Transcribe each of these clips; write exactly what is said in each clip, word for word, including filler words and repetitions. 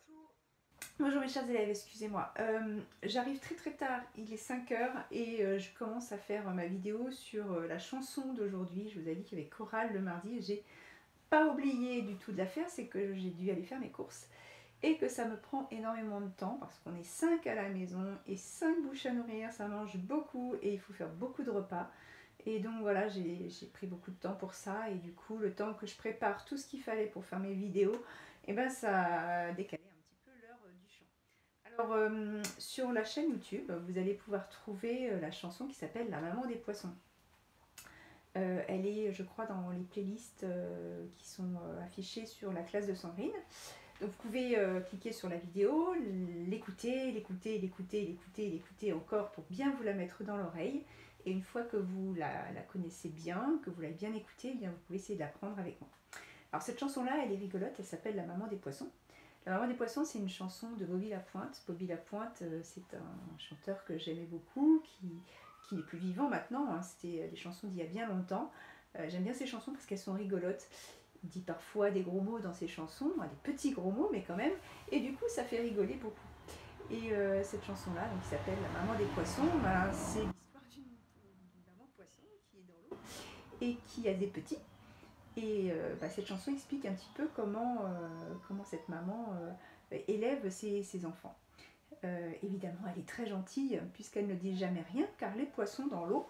Bonjour. Bonjour mes chers élèves, excusez-moi. Euh, J'arrive très très tard, il est cinq heures et euh, je commence à faire euh, ma vidéo sur euh, la chanson d'aujourd'hui. Je vous ai dit qu'il y avait chorale le mardi et j'ai pas oublié du tout de la faire, c'est que j'ai dû aller faire mes courses et que ça me prend énormément de temps parce qu'on est cinq à la maison et cinq bouches à nourrir, ça mange beaucoup et il faut faire beaucoup de repas. Et donc voilà, j'ai pris beaucoup de temps pour ça et du coup le temps que je prépare tout ce qu'il fallait pour faire mes vidéos, et eh ben ça a décalé un petit peu l'heure du chant. Alors euh, sur la chaîne YouTube, vous allez pouvoir trouver la chanson qui s'appelle La Maman des Poissons. Euh, elle est, je crois, dans les playlists euh, qui sont euh, affichées sur la classe de Sandrine. Donc vous pouvez euh, cliquer sur la vidéo, l'écouter, l'écouter, l'écouter, l'écouter, l'écouter encore pour bien vous la mettre dans l'oreille. Et une fois que vous la, la connaissez bien, que vous l'avez bien écoutée, eh bien vous pouvez essayer de l'apprendre avec moi. Alors cette chanson-là, elle est rigolote, elle s'appelle La Maman des Poissons. La Maman des Poissons, c'est une chanson de Bobby Lapointe. Bobby Lapointe, euh, c'est un chanteur que j'aimais beaucoup, qui, qui n'est plus vivant maintenant, hein. C'était des chansons d'il y a bien longtemps. Euh, J'aime bien ces chansons parce qu'elles sont rigolotes. Il dit parfois des gros mots dans ses chansons, des petits gros mots, mais quand même, et du coup ça fait rigoler beaucoup. Et euh, cette chanson-là, qui s'appelle La Maman des Poissons, bah, c'est l'histoire d'une maman poisson qui est dans l'eau et qui a des petits. Et euh, bah, cette chanson explique un petit peu comment, euh, comment cette maman euh, élève ses, ses enfants. Euh, évidemment, elle est très gentille puisqu'elle ne dit jamais rien, car les poissons dans l'eau,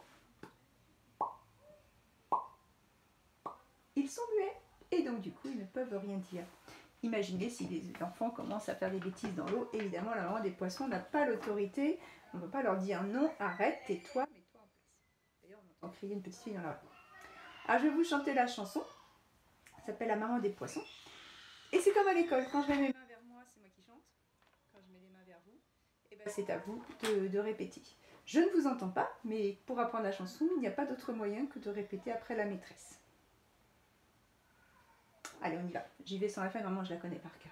ils sont muets. Et donc du coup, ils ne peuvent rien dire. Imaginez si les enfants commencent à faire des bêtises dans l'eau, évidemment la maman des poissons n'a pas l'autorité, on ne peut pas leur dire non, arrête, tais-toi, mets-toi en place. D'ailleurs on entend crier une petite fille dans la rue. Alors je vais vous chanter la chanson, ça s'appelle La Maman des Poissons. Et c'est comme à l'école, quand je mets mes mains vers moi, c'est moi qui chante, quand je mets les mains vers vous, et ben c'est à vous de, de répéter. Je ne vous entends pas, mais pour apprendre la chanson, il n'y a pas d'autre moyen que de répéter après la maîtresse. Allez, on y va. J'y vais sans la fin, normalement je la connais par cœur.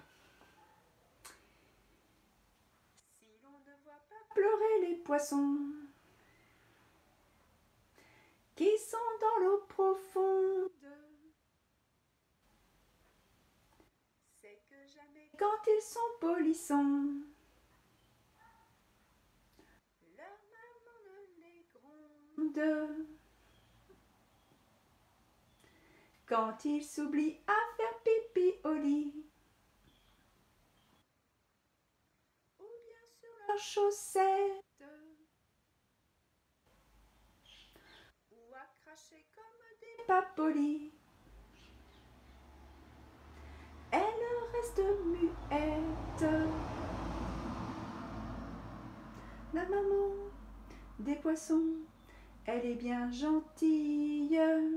Si l'on ne voit pas pleurer les poissons qui sont dans l'eau profonde, c'est que jamais quand ils sont polissants, leur maman ne les gronde. Quand ils s'oublient à faire pipi au lit, ou bien sur leurs chaussettes, ou à cracher comme des pas polis, elles restent muettes. La maman des poissons, elle est bien gentille.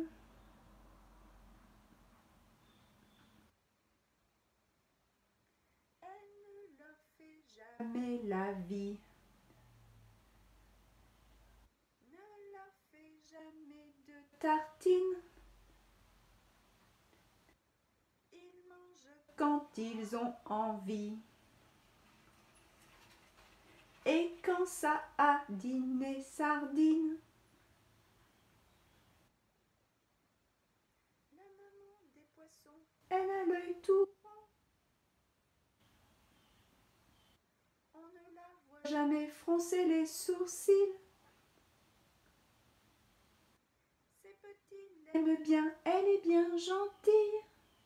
Jamais la vie ne leur fait jamais de tartines. Ils mangent quand ils ont envie. Et quand ça a dîné sardines, la maman des poissons, elle a l'œil tout rond. On ne la voit jamais froncer les sourcils. Ces petits l'aiment bien, elle est bien gentille.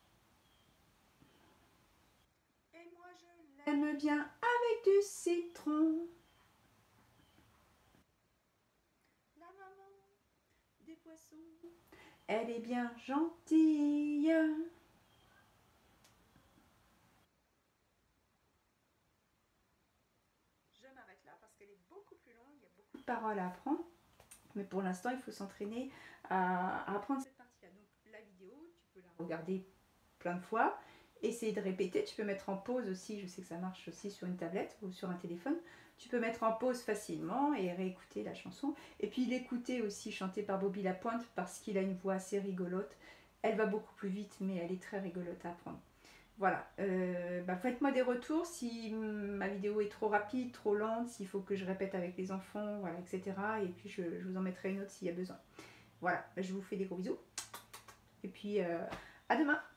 Et moi je l'aime bien avec du citron. La maman des poissons, elle est bien gentille. Je m'arrête là parce qu'elle est beaucoup plus longue, il y a beaucoup de paroles à apprendre. Mais pour l'instant, il faut s'entraîner à, à apprendre cette partie-là. Donc la vidéo, tu peux la regarder plein de fois, essayer de répéter. Tu peux mettre en pause aussi, je sais que ça marche aussi sur une tablette ou sur un téléphone. Tu peux mettre en pause facilement et réécouter la chanson. Et puis l'écouter aussi chantée par Bobby Lapointe parce qu'il a une voix assez rigolote. Elle va beaucoup plus vite, mais elle est très rigolote à apprendre. Voilà, euh, bah faites-moi des retours si ma vidéo est trop rapide, trop lente, s'il faut que je répète avec les enfants, voilà, et cetera. Et puis je, je vous en mettrai une autre s'il y a besoin. Voilà, je vous fais des gros bisous. Et puis euh, à demain.